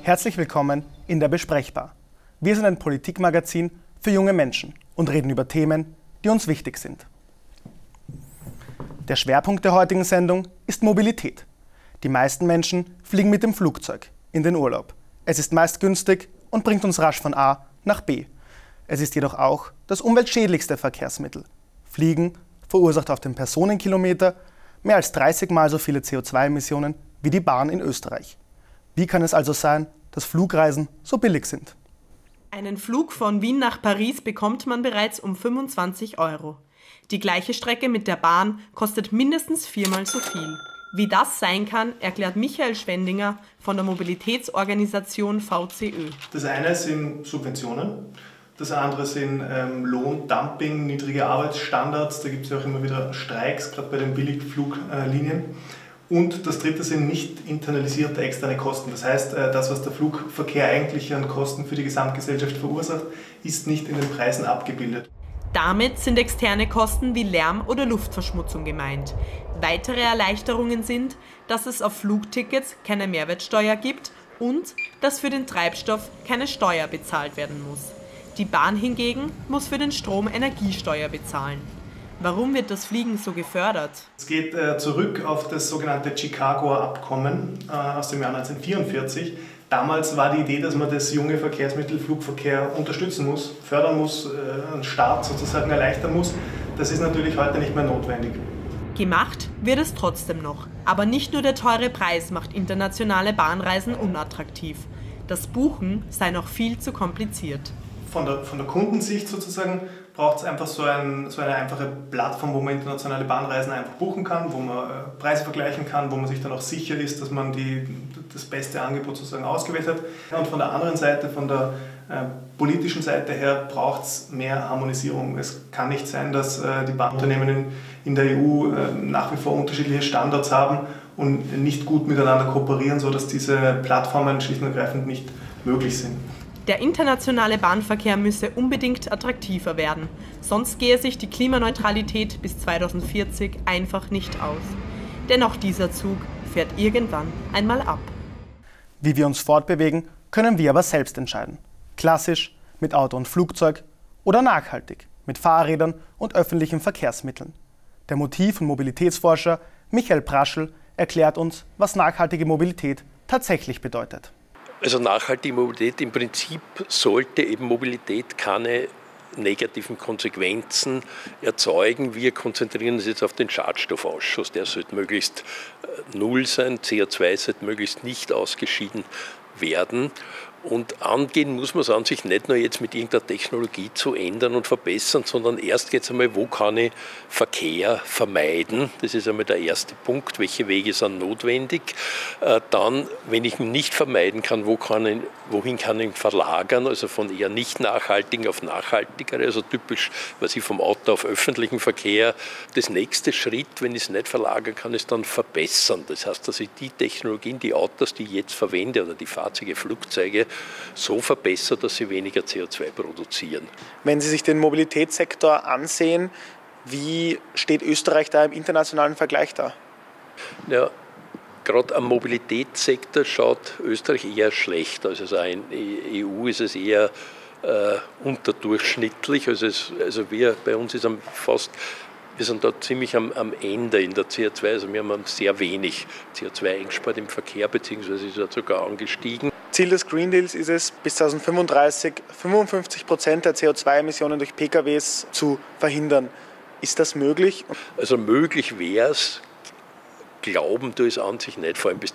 Herzlich willkommen in der Besprechbar. Wir sind ein Politikmagazin für junge Menschen und reden über Themen, die uns wichtig sind. Der Schwerpunkt der heutigen Sendung ist Mobilität. Die meisten Menschen fliegen mit dem Flugzeug in den Urlaub. Es ist meist günstig und bringt uns rasch von A nach B. Es ist jedoch auch das umweltschädlichste Verkehrsmittel. Fliegen verursacht auf den Personenkilometer mehr als 30 Mal so viele CO2-Emissionen wie die Bahn in Österreich. Wie kann es also sein, dass Flugreisen so billig sind? Einen Flug von Wien nach Paris bekommt man bereits um 25 €. Die gleiche Strecke mit der Bahn kostet mindestens 4-mal so viel. Wie das sein kann, erklärt Michael Schwendinger von der Mobilitätsorganisation VCÖ. Das eine sind Subventionen, das andere sind Lohndumping, niedrige Arbeitsstandards, da gibt es ja auch immer wieder Streiks, gerade bei den Billigfluglinien. Und das dritte sind nicht internalisierte externe Kosten. Das heißt, das, was der Flugverkehr eigentlich an Kosten für die Gesamtgesellschaft verursacht, ist nicht in den Preisen abgebildet. Damit sind externe Kosten wie Lärm oder Luftverschmutzung gemeint. Weitere Erleichterungen sind, dass es auf Flugtickets keine Mehrwertsteuer gibt und dass für den Treibstoff keine Steuer bezahlt werden muss. Die Bahn hingegen muss für den Strom Energiesteuer bezahlen. Warum wird das Fliegen so gefördert? Es geht zurück auf das sogenannte Chicagoer Abkommen aus dem Jahr 1944. Damals war die Idee, dass man das junge Verkehrsmittel Flugverkehr unterstützen muss, fördern muss, einen Start sozusagen erleichtern muss. Das ist natürlich heute nicht mehr notwendig. Gemacht wird es trotzdem noch. Aber nicht nur der teure Preis macht internationale Bahnreisen unattraktiv. Das Buchen sei noch viel zu kompliziert. Von der Kundensicht sozusagen braucht es einfach so eine einfache Plattform, wo man internationale Bahnreisen einfach buchen kann, wo man Preise vergleichen kann, wo man sich dann auch sicher ist, dass man das beste Angebot sozusagen ausgewählt hat. Und von der anderen Seite, von der politischen Seite her, braucht es mehr Harmonisierung. Es kann nicht sein, dass die Bahnunternehmen in der EU nach wie vor unterschiedliche Standards haben und nicht gut miteinander kooperieren, sodass diese Plattformen schlicht und ergreifend nicht möglich sind. Der internationale Bahnverkehr müsse unbedingt attraktiver werden, sonst gehe sich die Klimaneutralität bis 2040 einfach nicht aus. Denn auch dieser Zug fährt irgendwann einmal ab. Wie wir uns fortbewegen, können wir aber selbst entscheiden. Klassisch mit Auto und Flugzeug oder nachhaltig mit Fahrrädern und öffentlichen Verkehrsmitteln. Der Motiv- und Mobilitätsforscher Michael Praschl erklärt uns, was nachhaltige Mobilität tatsächlich bedeutet. Also nachhaltige Mobilität, im Prinzip sollte eben Mobilität keine negativen Konsequenzen erzeugen. Wir konzentrieren uns jetzt auf den Schadstoffausschuss. Der sollte möglichst null sein, CO2 sollte möglichst nicht ausgeschieden werden. Und angehen muss man es an sich nicht nur jetzt mit irgendeiner Technologie zu ändern und verbessern, sondern erst geht es einmal, wo kann ich Verkehr vermeiden? Das ist einmal der erste Punkt, welche Wege sind notwendig. Dann, wenn ich ihn nicht vermeiden kann, wohin kann ich ihn verlagern, also von eher nicht nachhaltigen auf nachhaltigere, also typisch, was ich vom Auto auf öffentlichen Verkehr. Das nächste Schritt, wenn ich es nicht verlagern kann, ist dann verbessern. Das heißt, dass ich die Technologien, die Autos, die ich jetzt verwende oder die Fahrzeuge, Flugzeuge, so verbessert, dass sie weniger CO2 produzieren. Wenn Sie sich den Mobilitätssektor ansehen, wie steht Österreich da im internationalen Vergleich da? Ja, gerade am Mobilitätssektor schaut Österreich eher schlecht. Also in der EU ist es eher unterdurchschnittlich. Also bei uns ist wir sind da ziemlich am Ende in der CO2, also wir haben sehr wenig CO2 eingespart im Verkehr, beziehungsweise ist er sogar angestiegen. Ziel des Green Deals ist es, bis 2035 55% der CO2-Emissionen durch PKWs zu verhindern. Ist das möglich? Also möglich wäre es, glauben tue ich es an sich nicht, vor allem bis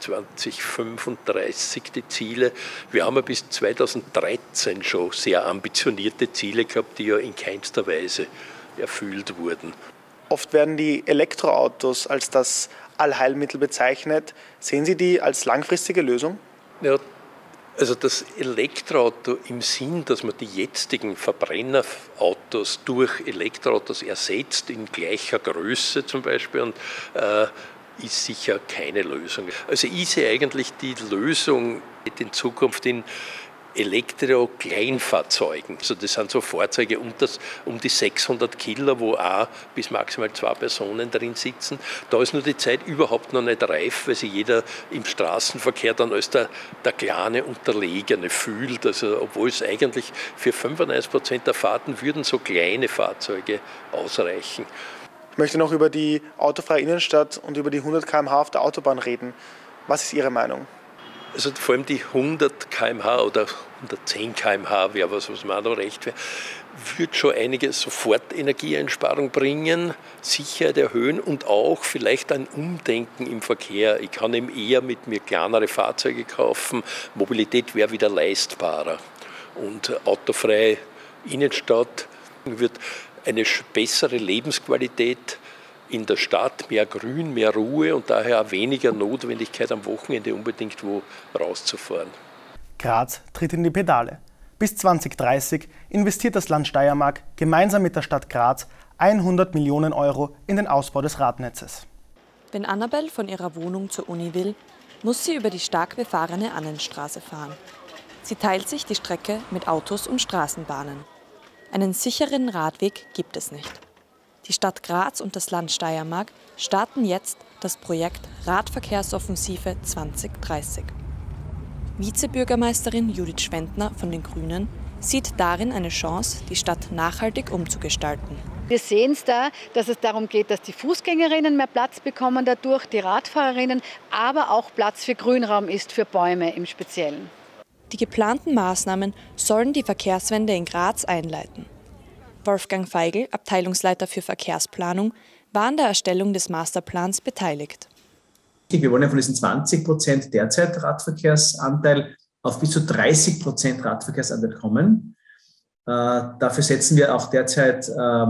2035 die Ziele. Wir haben ja bis 2013 schon sehr ambitionierte Ziele gehabt, die ja in keinster Weise erfüllt wurden. Oft werden die Elektroautos als das Allheilmittel bezeichnet. Sehen Sie die als langfristige Lösung? Ja, also das Elektroauto im Sinn, dass man die jetzigen Verbrennerautos durch Elektroautos ersetzt, in gleicher Größe zum Beispiel, und ist sicher keine Lösung. Also ich sehe eigentlich die Lösung in Zukunft in Elektro-Kleinfahrzeugen. Also das sind so Fahrzeuge um die 600 Kilo, wo auch bis maximal 2 Personen drin sitzen. Da ist nur die Zeit überhaupt noch nicht reif, weil sich jeder im Straßenverkehr dann als der kleine Unterlegene fühlt. Also obwohl es eigentlich für 95% der Fahrten würden so kleine Fahrzeuge ausreichen. Ich möchte noch über die autofreie Innenstadt und über die 100 km/h auf der Autobahn reden. Was ist Ihre Meinung? Also vor allem die 100 km/h oder 110 km/h wäre was mir auch noch recht wäre, wird schon einige sofort Energieeinsparung bringen, Sicherheit erhöhen und auch vielleicht ein Umdenken im Verkehr. Ich kann eben eher mit mir kleinere Fahrzeuge kaufen, Mobilität wäre wieder leistbarer. Und autofreie Innenstadt wird eine bessere Lebensqualität in der Stadt, mehr Grün, mehr Ruhe und daher auch weniger Notwendigkeit am Wochenende unbedingt wo rauszufahren. Graz tritt in die Pedale. Bis 2030 investiert das Land Steiermark gemeinsam mit der Stadt Graz 100 Millionen Euro in den Ausbau des Radnetzes. Wenn Annabel von ihrer Wohnung zur Uni will, muss sie über die stark befahrene Annenstraße fahren. Sie teilt sich die Strecke mit Autos und Straßenbahnen. Einen sicheren Radweg gibt es nicht. Die Stadt Graz und das Land Steiermark starten jetzt das Projekt Radverkehrsoffensive 2030. Vizebürgermeisterin Judith Schwendner von den Grünen sieht darin eine Chance, die Stadt nachhaltig umzugestalten. Wir sehen es da, dass es darum geht, dass die Fußgängerinnen mehr Platz bekommen dadurch, die Radfahrerinnen, aber auch Platz für Grünraum ist, für Bäume im Speziellen. Die geplanten Maßnahmen sollen die Verkehrswende in Graz einleiten. Wolfgang Feigl, Abteilungsleiter für Verkehrsplanung, war an der Erstellung des Masterplans beteiligt. Wir wollen ja von diesen 20% derzeit Radverkehrsanteil auf bis zu 30% Radverkehrsanteil kommen. Dafür setzen wir auch derzeit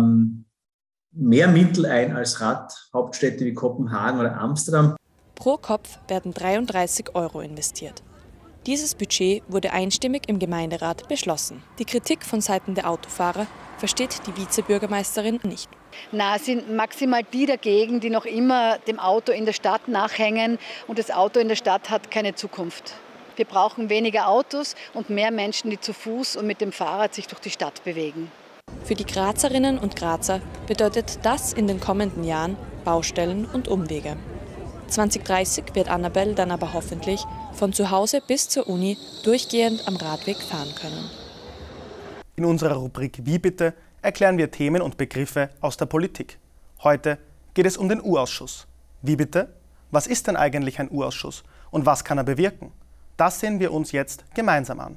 mehr Mittel ein als Radhauptstädte wie Kopenhagen oder Amsterdam. Pro Kopf werden 33 Euro investiert. Dieses Budget wurde einstimmig im Gemeinderat beschlossen. Die Kritik von Seiten der Autofahrer versteht die Vizebürgermeisterin nicht. Na, es sind maximal die dagegen, die noch immer dem Auto in der Stadt nachhängen. Und das Auto in der Stadt hat keine Zukunft. Wir brauchen weniger Autos und mehr Menschen, die zu Fuß und mit dem Fahrrad sich durch die Stadt bewegen. Für die Grazerinnen und Grazer bedeutet das in den kommenden Jahren Baustellen und Umwege. 2030 wird Annabel dann aber hoffentlich von zu Hause bis zur Uni durchgehend am Radweg fahren können. In unserer Rubrik Wie bitte erklären wir Themen und Begriffe aus der Politik. Heute geht es um den U-Ausschuss. Wie bitte? Was ist denn eigentlich ein U-Ausschuss und was kann er bewirken? Das sehen wir uns jetzt gemeinsam an.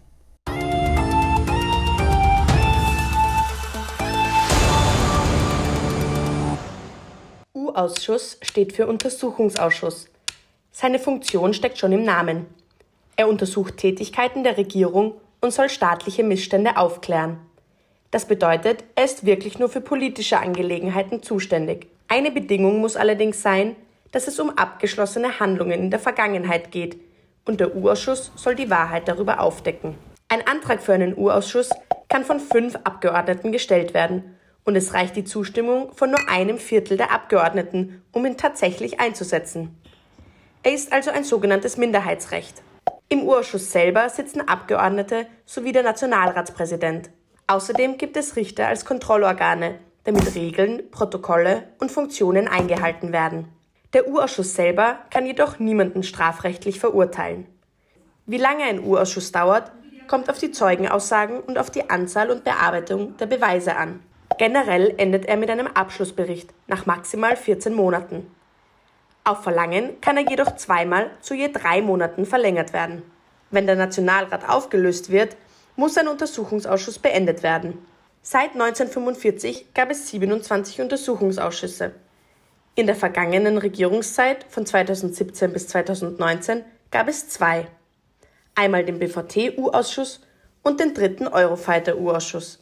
U-Ausschuss steht für Untersuchungsausschuss. Seine Funktion steckt schon im Namen. Er untersucht Tätigkeiten der Regierung und soll staatliche Missstände aufklären. Das bedeutet, er ist wirklich nur für politische Angelegenheiten zuständig. Eine Bedingung muss allerdings sein, dass es um abgeschlossene Handlungen in der Vergangenheit geht und der U-Ausschuss soll die Wahrheit darüber aufdecken. Ein Antrag für einen U-Ausschuss kann von 5 Abgeordneten gestellt werden und es reicht die Zustimmung von nur 1/4 der Abgeordneten, um ihn tatsächlich einzusetzen. Er ist also ein sogenanntes Minderheitsrecht. Im U-Ausschuss selber sitzen Abgeordnete sowie der Nationalratspräsident. Außerdem gibt es Richter als Kontrollorgane, damit Regeln, Protokolle und Funktionen eingehalten werden. Der U-Ausschuss selber kann jedoch niemanden strafrechtlich verurteilen. Wie lange ein U-Ausschuss dauert, kommt auf die Zeugenaussagen und auf die Anzahl und Bearbeitung der Beweise an. Generell endet er mit einem Abschlussbericht nach maximal 14 Monaten. Auf Verlangen kann er jedoch zweimal zu je 3 Monaten verlängert werden. Wenn der Nationalrat aufgelöst wird, muss ein Untersuchungsausschuss beendet werden. Seit 1945 gab es 27 Untersuchungsausschüsse. In der vergangenen Regierungszeit von 2017 bis 2019 gab es 2. Einmal den BVT-U-Ausschuss und den 3. Eurofighter-U-Ausschuss.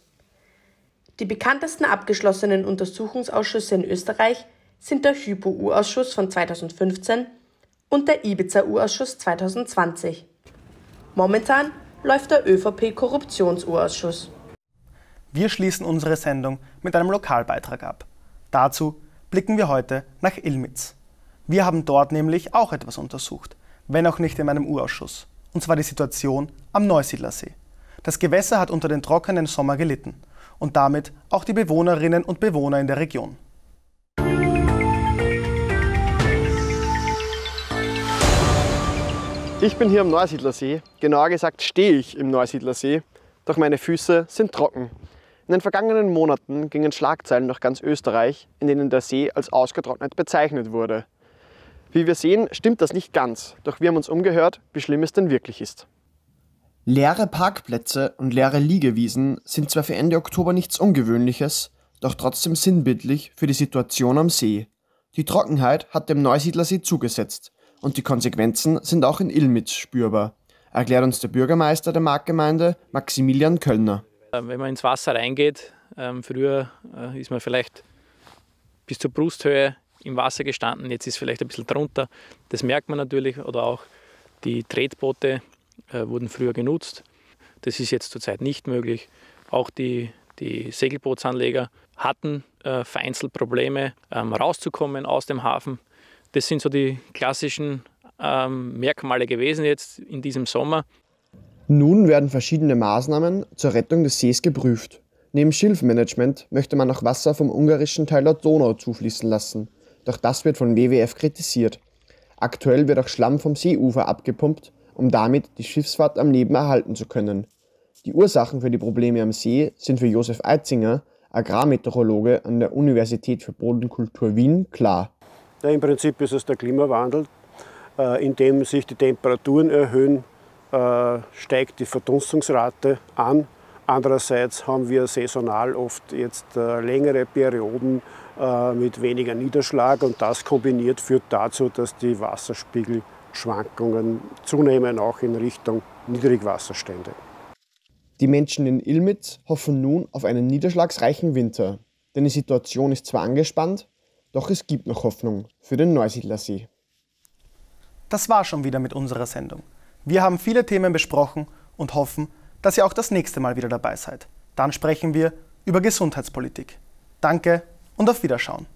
Die bekanntesten abgeschlossenen Untersuchungsausschüsse in Österreich sind der Hypo-U-Ausschuss von 2015 und der Ibiza-U-Ausschuss 2020. Momentan läuft der ÖVP-Korruptions-U-Ausschuss. Wir schließen unsere Sendung mit einem Lokalbeitrag ab. Dazu blicken wir heute nach Ilmitz. Wir haben dort nämlich auch etwas untersucht, wenn auch nicht in einem U-Ausschuss. Und zwar die Situation am Neusiedlersee. Das Gewässer hat unter den trockenen Sommer gelitten und damit auch die Bewohnerinnen und Bewohner in der Region. Ich bin hier am Neusiedlersee, genauer gesagt stehe ich im Neusiedlersee, doch meine Füße sind trocken. In den vergangenen Monaten gingen Schlagzeilen durch ganz Österreich, in denen der See als ausgetrocknet bezeichnet wurde. Wie wir sehen, stimmt das nicht ganz, doch wir haben uns umgehört, wie schlimm es denn wirklich ist. Leere Parkplätze und leere Liegewiesen sind zwar für Ende Oktober nichts Ungewöhnliches, doch trotzdem sinnbildlich für die Situation am See. Die Trockenheit hat dem Neusiedlersee zugesetzt und die Konsequenzen sind auch in Ilmitz spürbar, erklärt uns der Bürgermeister der Marktgemeinde, Maximilian Köllner. Wenn man ins Wasser reingeht, früher ist man vielleicht bis zur Brusthöhe im Wasser gestanden, jetzt ist es vielleicht ein bisschen drunter. Das merkt man natürlich, oder auch die Tretboote wurden früher genutzt. Das ist jetzt zurzeit nicht möglich. Auch die Segelbootsanleger hatten vereinzelt Probleme, rauszukommen aus dem Hafen. Das sind so die klassischen Merkmale gewesen jetzt in diesem Sommer. Nun werden verschiedene Maßnahmen zur Rettung des Sees geprüft. Neben Schilfmanagement möchte man auch Wasser vom ungarischen Teil der Donau zufließen lassen. Doch das wird von WWF kritisiert. Aktuell wird auch Schlamm vom Seeufer abgepumpt, um damit die Schiffsfahrt am Leben erhalten zu können. Die Ursachen für die Probleme am See sind für Josef Eitzinger, Agrarmeteorologe an der Universität für Bodenkultur Wien, klar. Ja, im Prinzip ist es der Klimawandel. Indem sich die Temperaturen erhöhen, steigt die Verdunstungsrate an. Andererseits haben wir saisonal oft jetzt längere Perioden mit weniger Niederschlag und das kombiniert führt dazu, dass die Wasserspiegelschwankungen zunehmen, auch in Richtung Niedrigwasserstände. Die Menschen in Ilmitz hoffen nun auf einen niederschlagsreichen Winter. Denn die Situation ist zwar angespannt, doch es gibt noch Hoffnung für den Neusiedlersee. Das war schon wieder mit unserer Sendung. Wir haben viele Themen besprochen und hoffen, dass ihr auch das nächste Mal wieder dabei seid. Dann sprechen wir über Gesundheitspolitik. Danke und auf Wiederschauen.